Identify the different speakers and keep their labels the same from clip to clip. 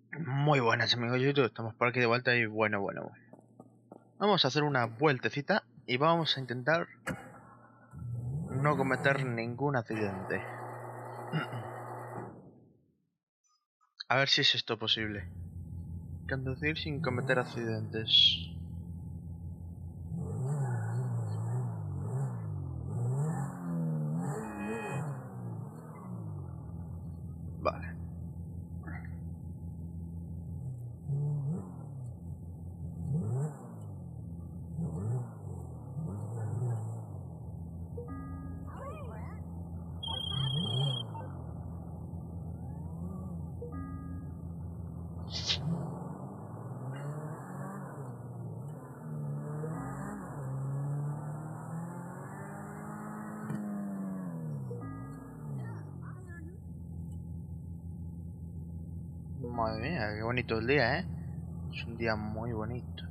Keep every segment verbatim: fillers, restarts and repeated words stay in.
Speaker 1: Muy buenas amigos de YouTube, estamos por aquí de vuelta y bueno, bueno, bueno. Vamos a hacer una vueltecita y vamos a intentar no cometer ningún accidente. A ver si es esto posible. Conducir sin cometer accidentes. Vale. Madre mía, qué bonito el día, ¿eh? Es un día muy bonito.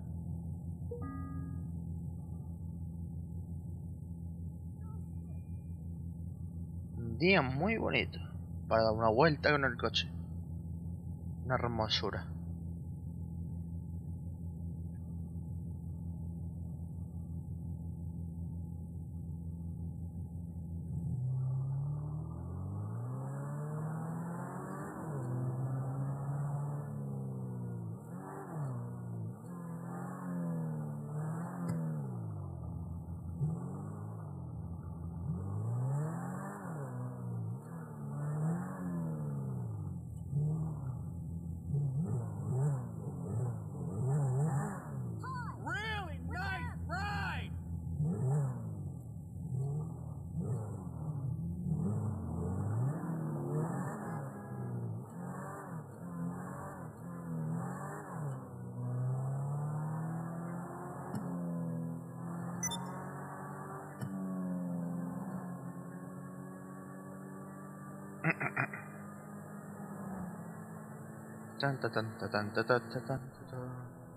Speaker 1: Un día muy bonito. Para dar una vuelta con el coche. Una hermosura. Tan, tan, tan, tan, tan, tan, tan, tan, tan.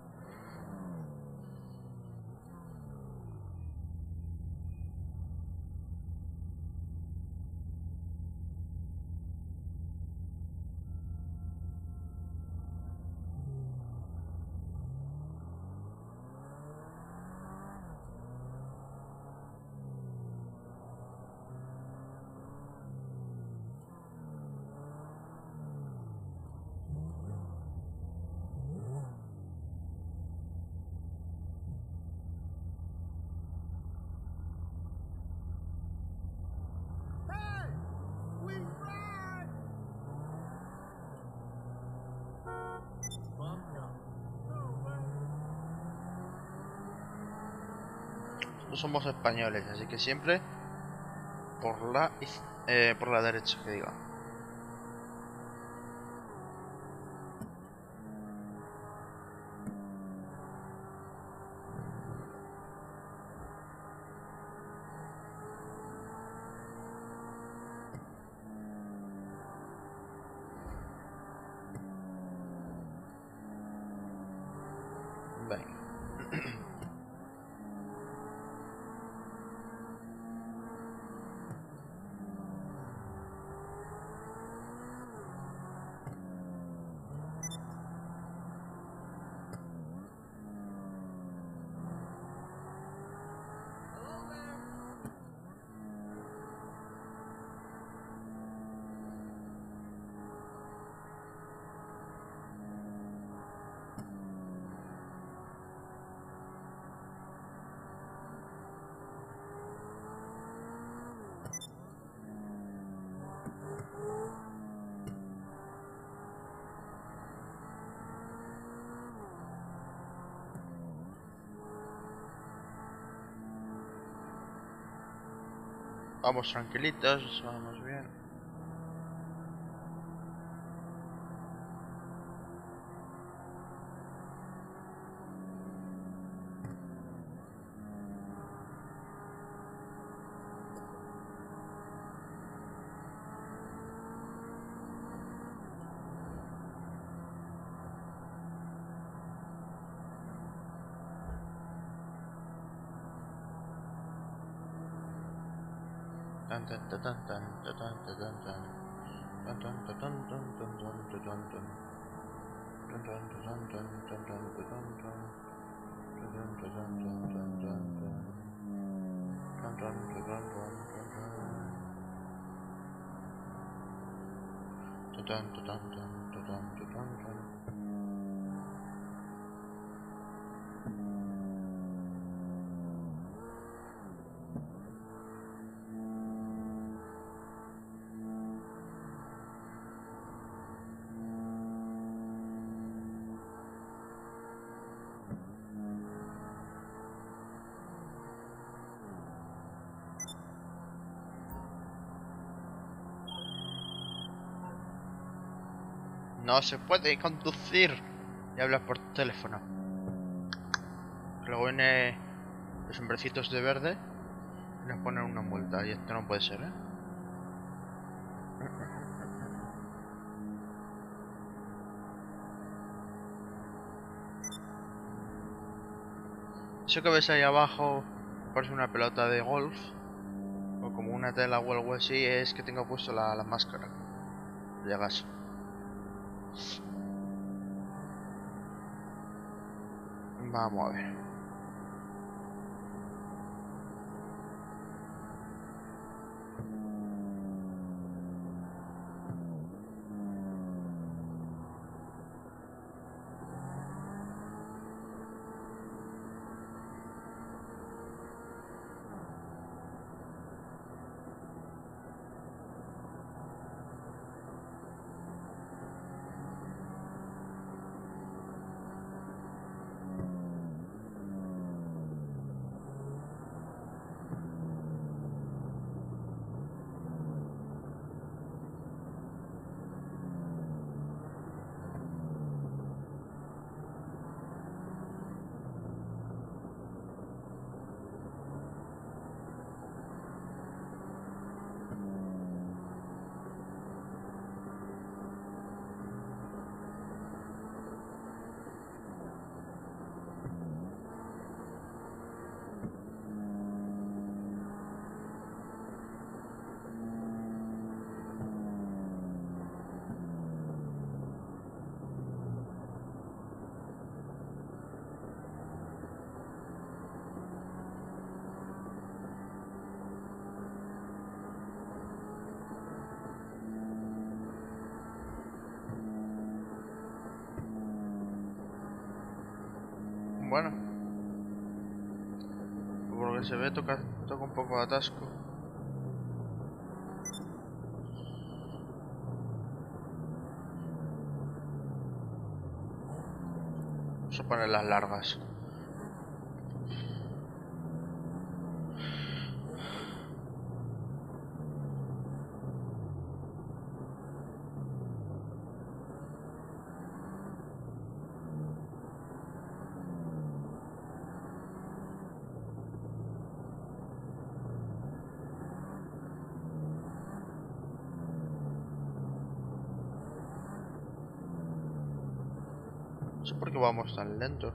Speaker 1: No somos españoles, así que siempre por la iz- eh, por la derecha, que diga. Venga. Vamos tranquilitos, vamos bien. Tan, tan, tan, tan, tan, tan, tan, tan, tan. Tan, tan, tan, tan, tan, tan, tan, tan, tan. No se puede conducir y hablar por teléfono. Luego viene los hombrecitos de verde y nos ponen una multa. Y esto no puede ser, ¿eh? Eso que ves ahí abajo parece una pelota de golf o como una tela o algo así, es que tengo puesto la, la máscara de gas. Vamos a ver. Bueno, por lo que se ve toca, toca un poco de atasco. Vamos a poner las largas. No sé por qué vamos tan lento.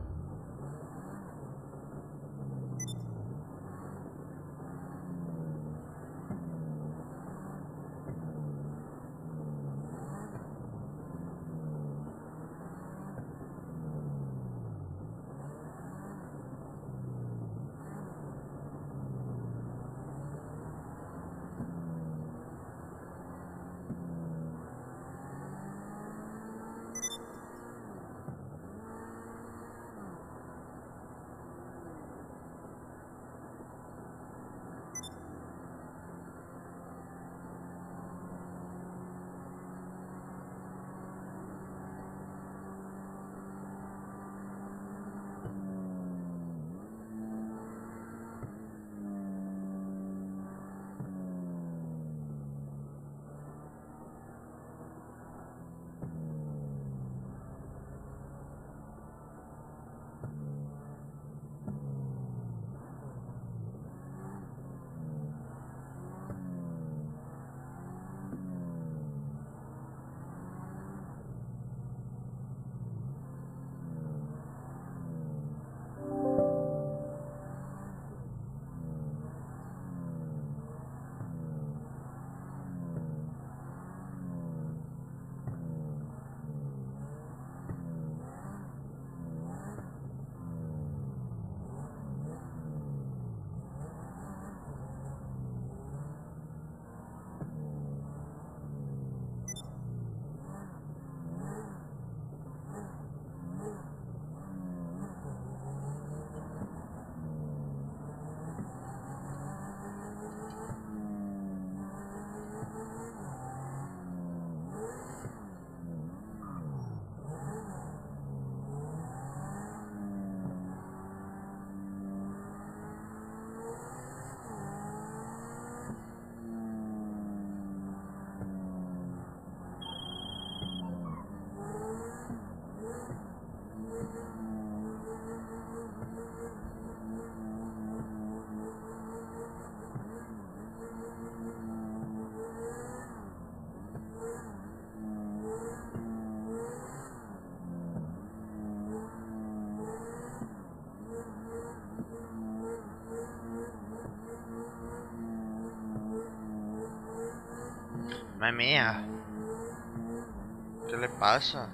Speaker 1: Madre mía. ¿Qué le pasa?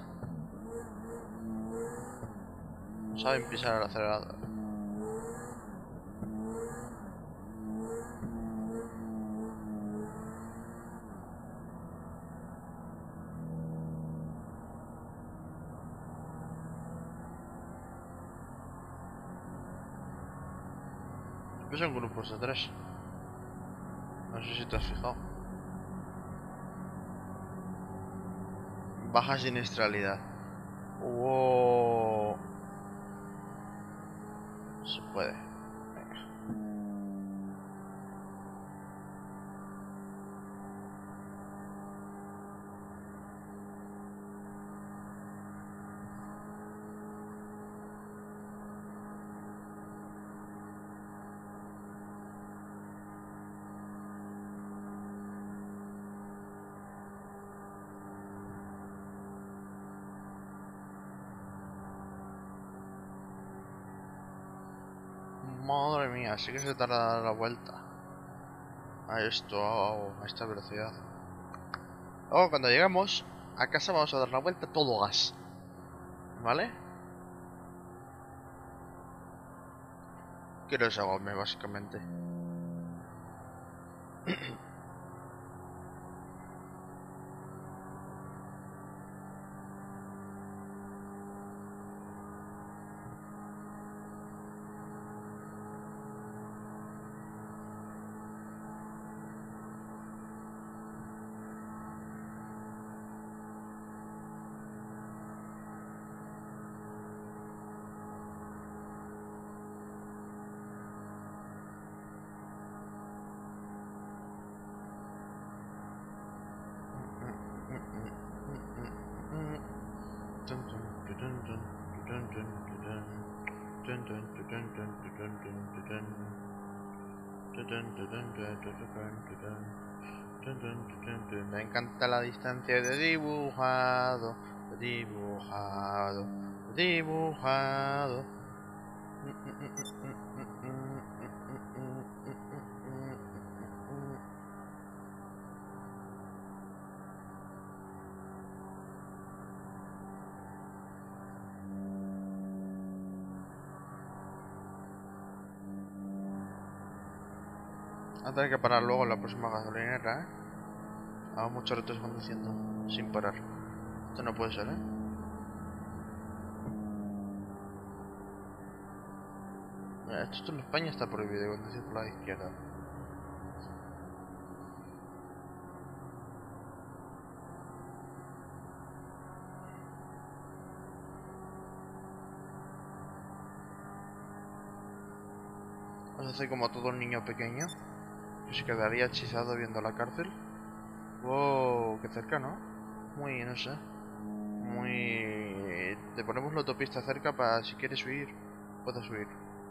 Speaker 1: No saben pisar el acelerador. Pues son grupos de tres. No sé si te has fijado. Baja siniestralidad. Wow. Se puede. Venga. Madre mía, sí que se tarda a dar la vuelta a esto, a esta velocidad. Luego cuando lleguemos a casa vamos a dar la vuelta a todo gas. ¿Vale? Quiero esa gome, básicamente. Me encanta la distancia de dibujado, de dibujado, de dibujado. Voy a tener que parar luego en la próxima gasolinera, ¿eh? Hago muchos retos conduciendo sin parar. Esto no puede ser, ¿eh? Mira, esto en España está prohibido conducir por la izquierda. Vamos a hacer como todo un niño pequeño que se quedaría hechizado viendo la cárcel. Wow, qué cerca, ¿no? Muy, no sé. Muy... Te ponemos la autopista cerca para si quieres huir, puedas huir.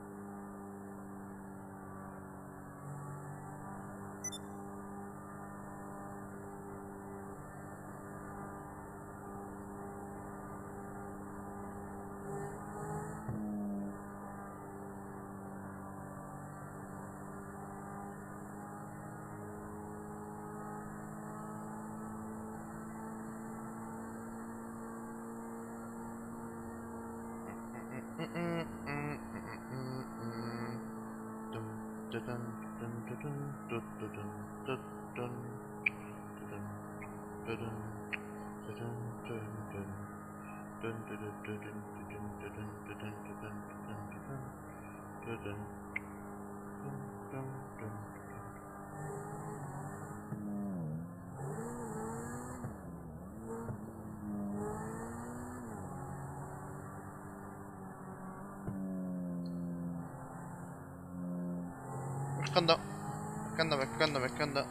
Speaker 1: Me escondo, me escondo, me escondo, me escondo.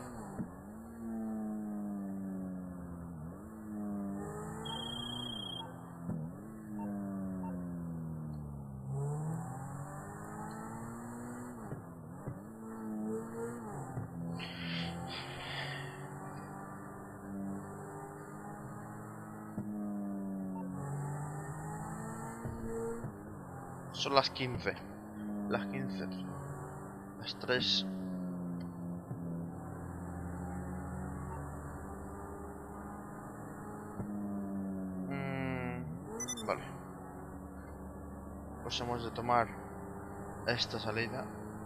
Speaker 1: Son las quince. Las quince. Las tres. Vale. Pues hemos de tomar esta salida.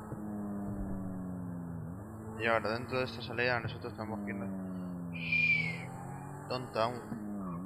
Speaker 1: Y ahora dentro de esta salida nosotros tenemos que irnos downtown.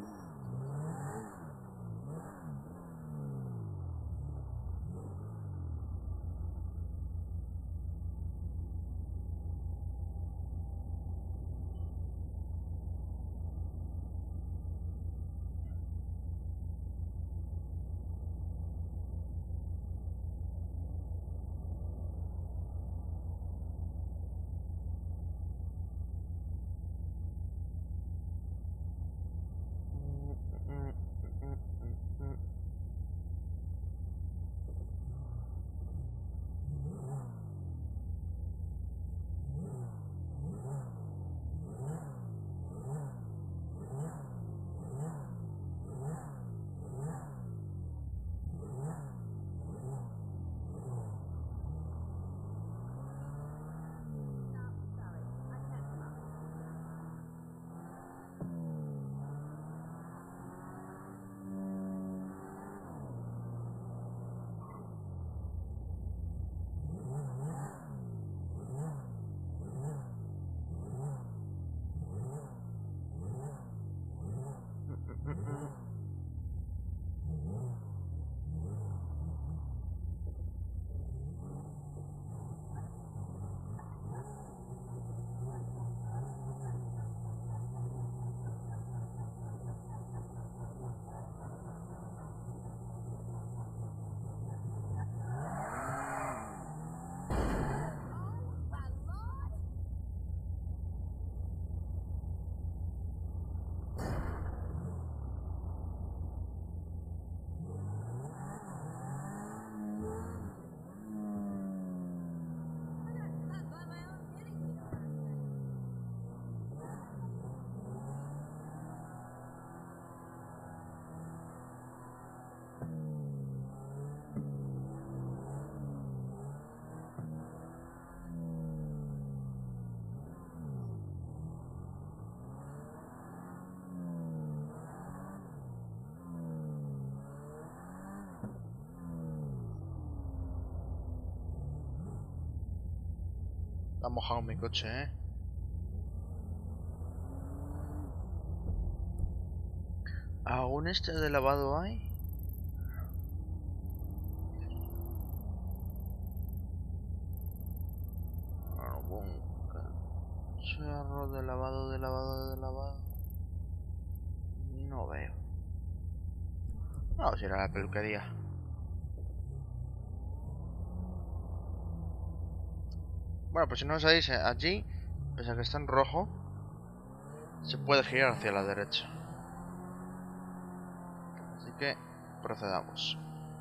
Speaker 1: Está mojado mi coche, ¿eh? ¿Aún este de lavado hay? ¿Algún cacharro de lavado, de lavado, de lavado? No veo. Vamos a ir a la peluquería. Bueno, pues si no sabéis, allí, pese a que está en rojo, se puede girar hacia la derecha. Así que procedamos.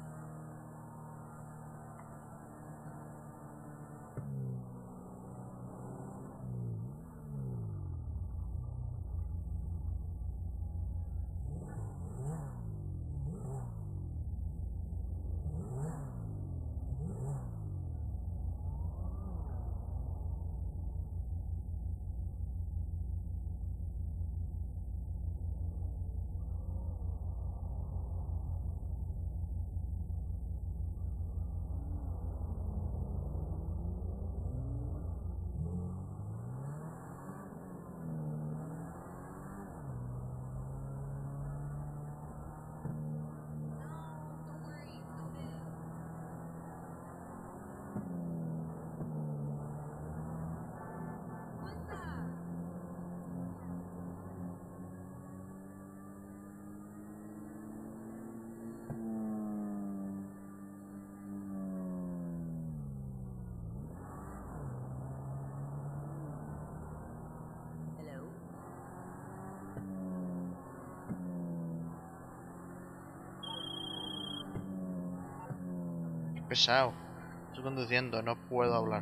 Speaker 1: Pesado. Estoy conduciendo, no puedo hablar.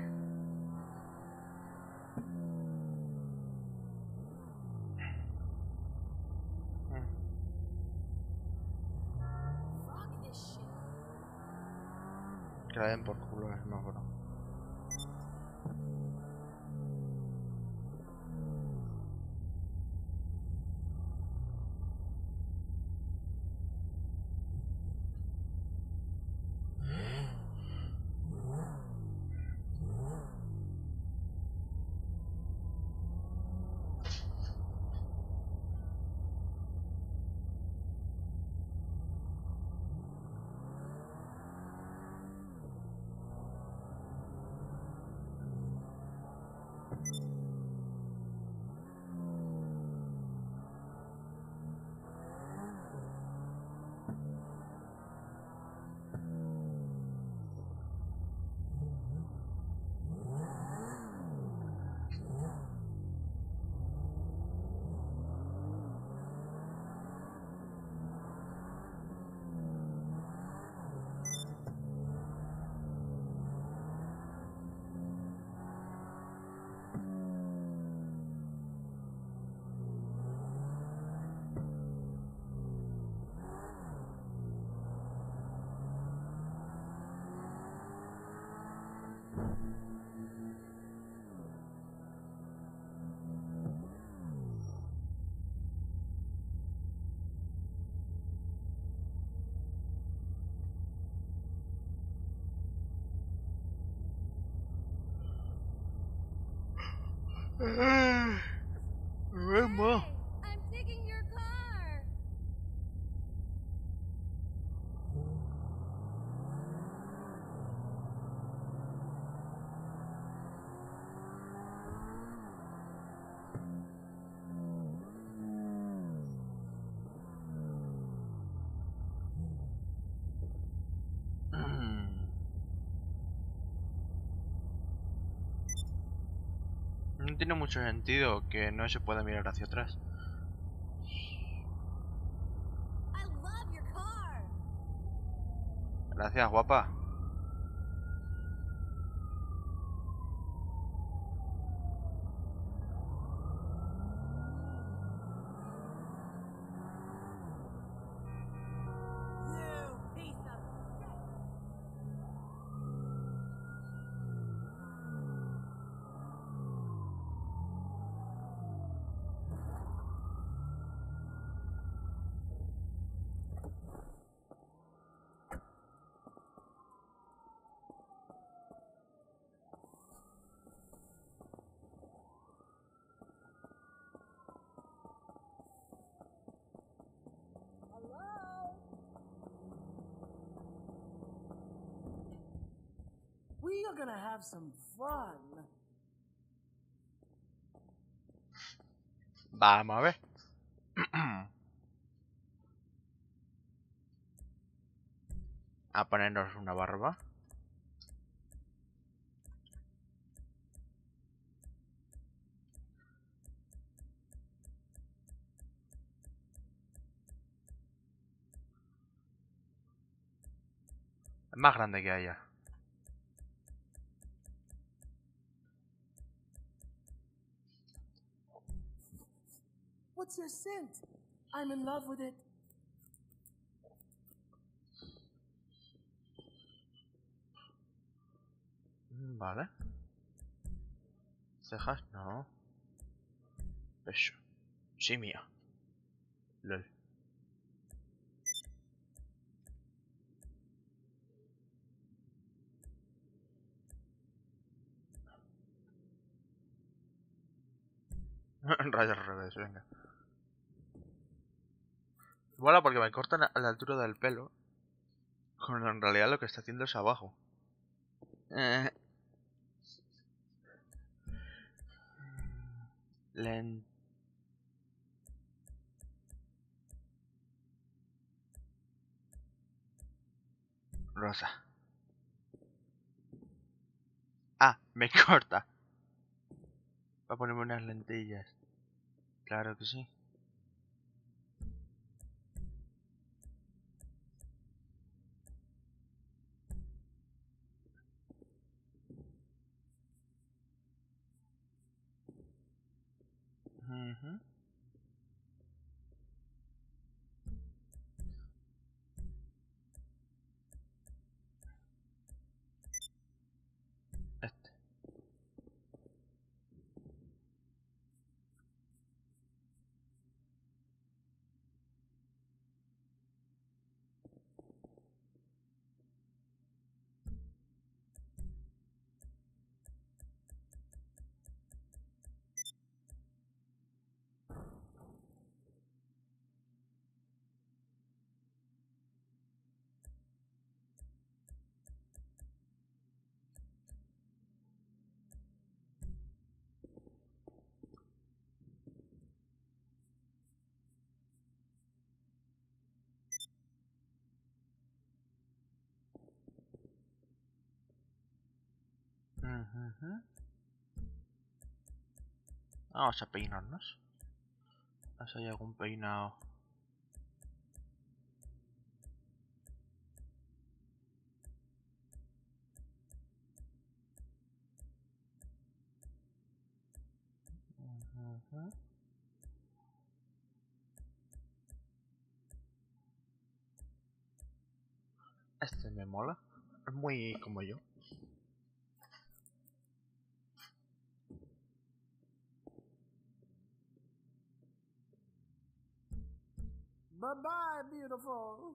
Speaker 1: Que la den por culo, no, bro. Remo.
Speaker 2: I'm taking your car.
Speaker 1: No tiene mucho sentido que no se pueda mirar hacia atrás.
Speaker 2: I love your car.
Speaker 1: Gracias, guapa.
Speaker 2: You piece of shit. Hello? We are gonna have some fun.
Speaker 1: Vamos a ver. A ponernos una barba. Es más grande que ella.
Speaker 2: What's your scent? I'm in love with it.
Speaker 1: Vale. Cejas, no. Eso. Sí, mía. Lol. Rayos al revés, venga. Mola porque me cortan a la altura del pelo. Cuando en realidad lo que está haciendo es abajo. Eh. Len... Rosa. Ah, me corta. Va a ponerme unas lentillas. Claro que sí. Uh-huh. Este. Uh-huh. Vamos a peinarnos. A ver si hay algún peinado. Uh-huh. Este me mola. Es muy como yo.
Speaker 2: Bye-bye, beautiful.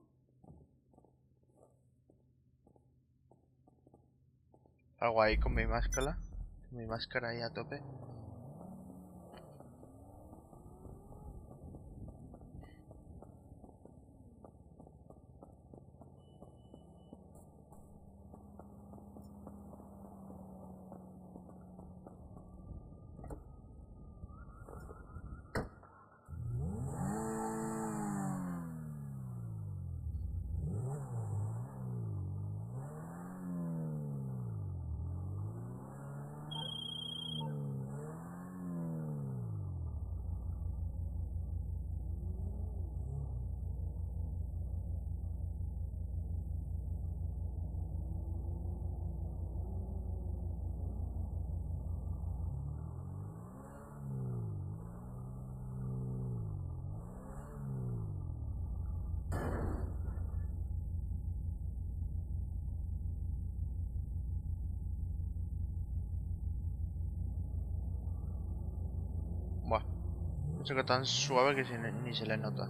Speaker 1: Hago ahí con mi máscara. Con mi máscara ahí a tope. Buah. Eso que tan suave que si ni, ni se le nota.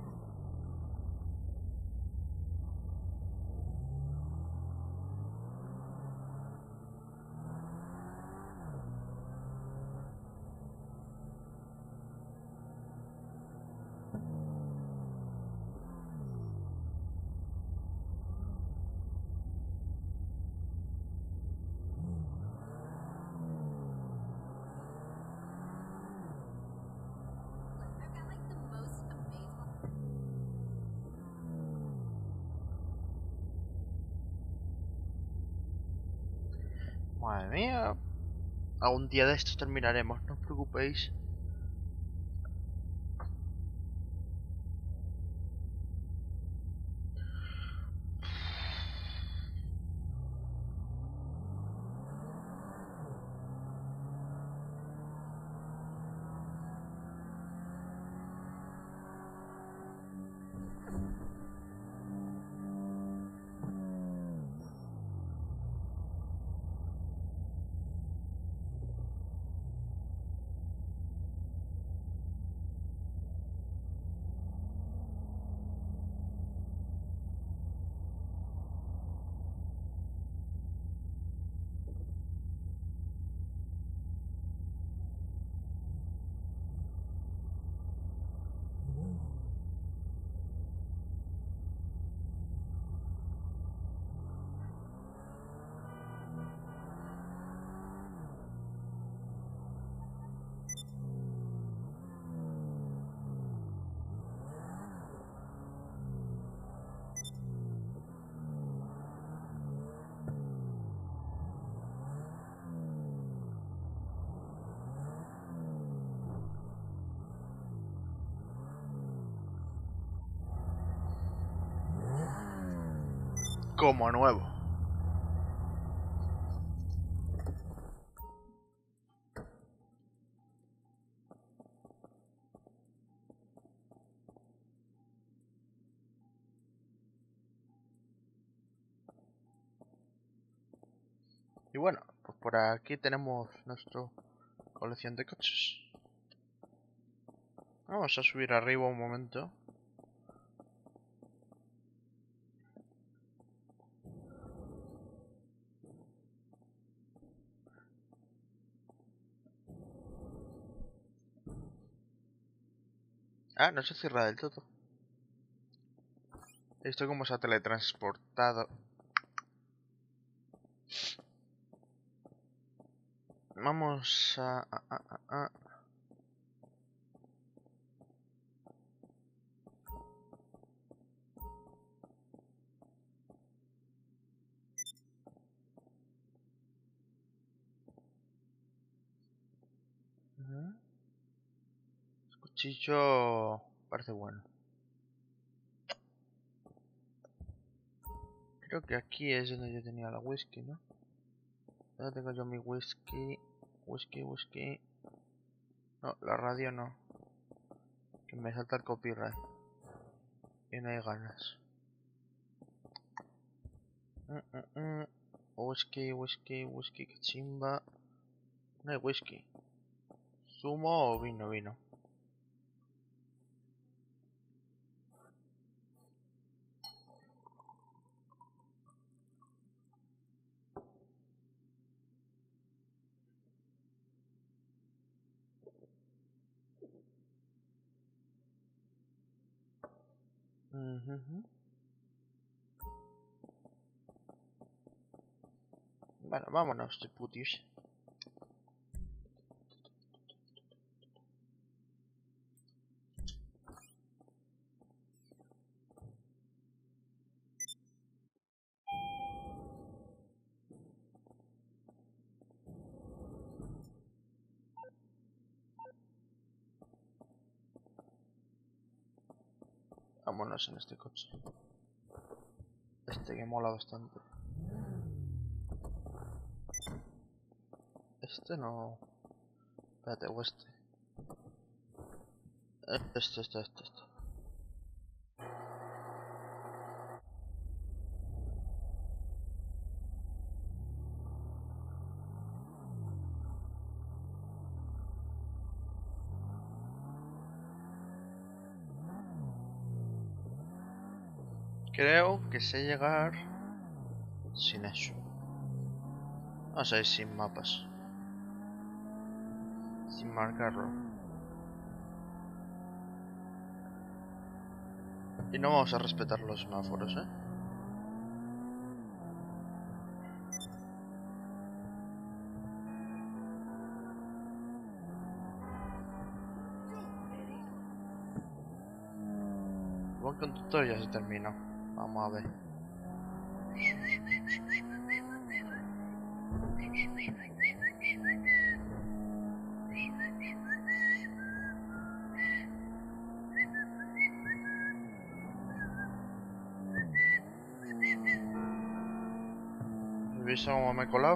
Speaker 1: Madre mía. Algún día de estos terminaremos, no os preocupéis. Como nuevo. Y bueno, pues por aquí tenemos nuestra colección de coches. Vamos a subir arriba un momento. Ah, no se cierra del todo. Esto como se ha teletransportado. Vamos a... a, a, a, a. Ujú. El cuchillo parece bueno. Creo que aquí es donde yo tenía la whisky, ¿no? ¿Dónde tengo yo mi whisky? Whisky, whisky. No, la radio no. Que me salta el copyright. Y no hay ganas. Mm, mm, mm. Whisky, whisky, whisky, que chimba. No hay whisky. ¿Zumo o vino? Vino. Ujujú. Bueno, vámonos de putis. Vámonos en este coche. Este que mola bastante. Este no... Espérate, o este. Este, este, este, este. Creo que sé llegar sin eso. O sea, sin mapas. Sin marcarlo. Y no vamos a respetar los semáforos, ¿eh? El buen conductor ya se terminó. Vamos a ver. ¿Has visto cómo me he colado?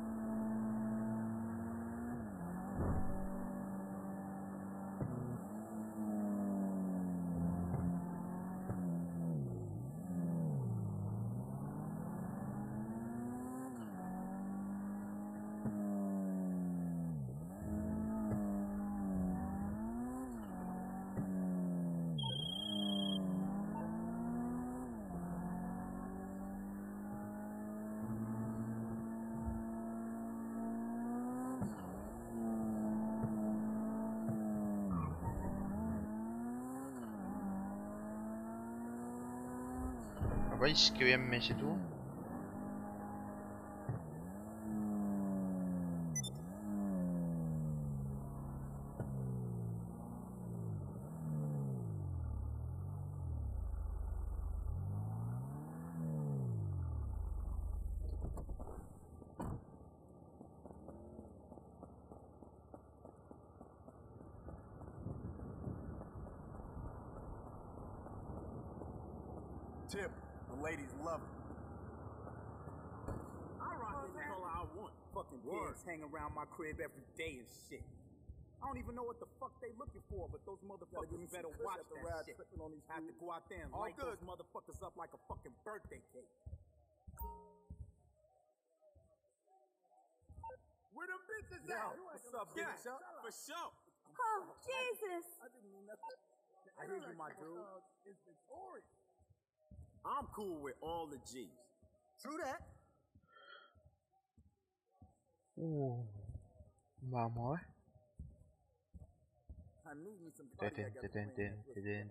Speaker 1: ¿Veis que bien me sitúo?
Speaker 3: Tip, the ladies love it. I rock any color I want. Fucking kids hang around my crib every day and shit. I don't even know what the fuck they looking for, but those motherfuckers better watch that shit. On these have to go out there and light those motherfuckers up like a fucking birthday cake. Where them bitches at? What's up, bitch? For sure.
Speaker 4: Oh, Jesus!
Speaker 3: I didn't mean nothing. I hear you, my dude. It's Victoria. I'm cool with all the G's. True that.
Speaker 1: Uh, vamos a ver.
Speaker 3: I need me some party. I got to clean that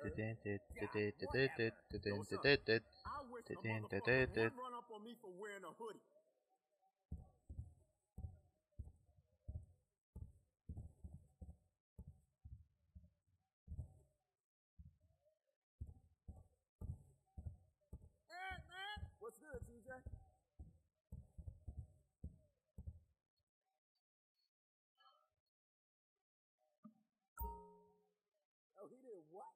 Speaker 3: pussy. I wish a motherfucker would run up on me for wearing a hoodie. What's good, T J? Oh, he did what?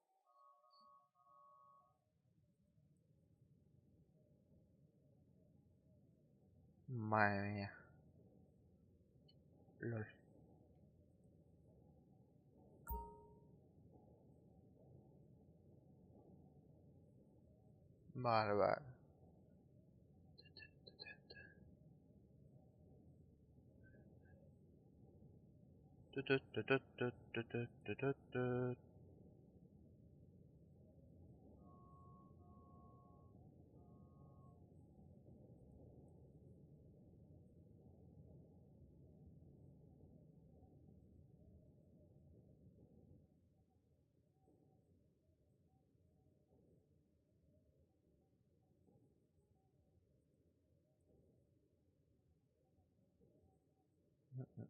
Speaker 1: Madre mía. Lol. Vale, vale. Tu, tu, tu, tu, tu, tu, tu, tu, tu, tu.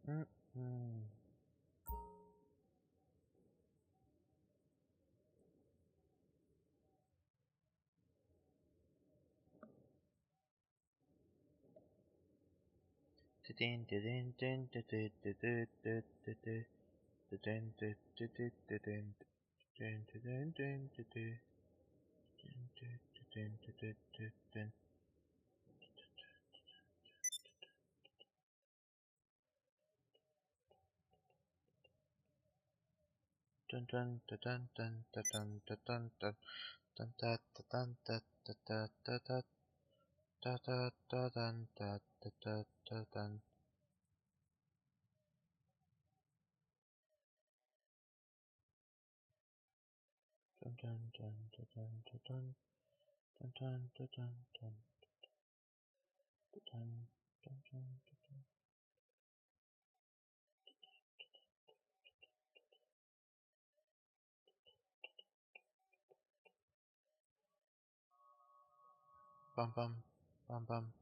Speaker 1: Mm -mm. Dun dun dun dun dun dun dun dun dun dun dun dun dun dun dun dun da da da dun da da da da dun. Dun dun dun dun dun dun dun dun dun dun dun dun dun dun dun. Bum bum bum bum.